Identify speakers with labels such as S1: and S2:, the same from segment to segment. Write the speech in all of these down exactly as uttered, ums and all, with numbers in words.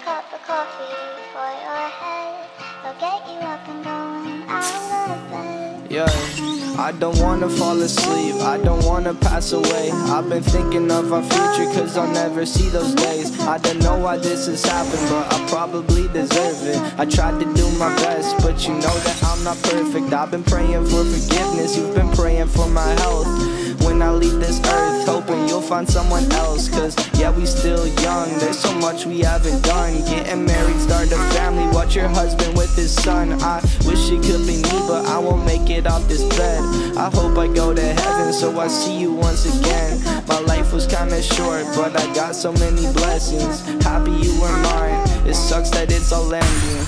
S1: cup of coffee for your head. I'll get you up and going out of bed.
S2: Yeah, I don't wanna fall asleep, I don't wanna pass away. I've been thinking of our future cause I'll never see those days. I don't know why this has happened, but I probably deserve it. I tried to do my best, but you know that I'm not perfect. I've been praying for forgiveness, you've been praying for my health. When I leave this earth, hoping you'll find someone else. Cause yeah, we still young, there's so much we haven't done. Getting married, start a family, watch your husband with his son. I wish it could be me, but I won't make it off this bed. I hope I go to heaven so I see you once again. My life was kinda short, but I got so many blessings. Happy you were mine, it sucks that it's all ending.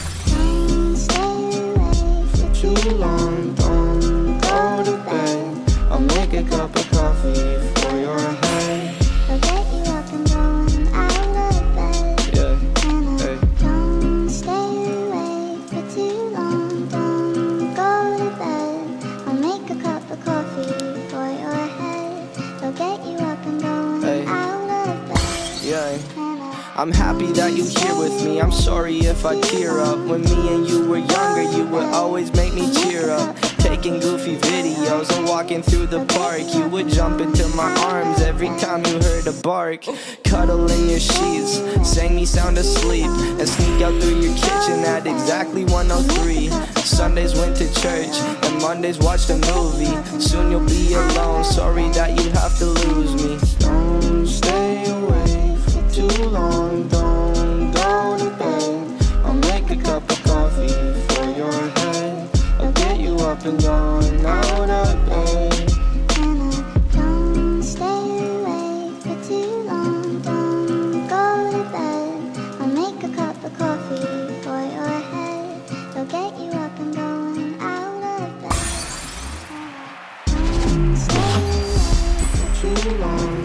S2: For too long, don't go to bed. I'll make a cup of coffee for your head.
S1: I'll get you up and going out of bed.
S2: Yeah,
S1: And I
S2: hey.
S1: don't stay awake for too long. Don't go to bed. I'll make a cup of coffee for your head. I'll get you up and going
S2: Hey.
S1: out of bed.
S2: Yeah.
S1: And I
S2: I'm happy that you're here with me. I'm sorry if I tear up. When me and you were younger, you would always make me cheer up. Taking goofy videos and walking through the park. You would jump into my arms every time you heard a bark. Cuddle in your sheets, sang me sound asleep, and sneak out through your kitchen at exactly one oh three. Sundays went to church, and Mondays watched a movie. Soon you'll be alone, sorry that you have to lose me. Don't stay away for too long, don't go to bed. I'll make a cup of coffee for your head. I'll get you up and going out of bed.
S1: And I don't stay awake for too long. Don't go to bed. I'll make a cup of coffee for your head. I'll get you up and going out of bed. And I don't stay awake
S2: Too long.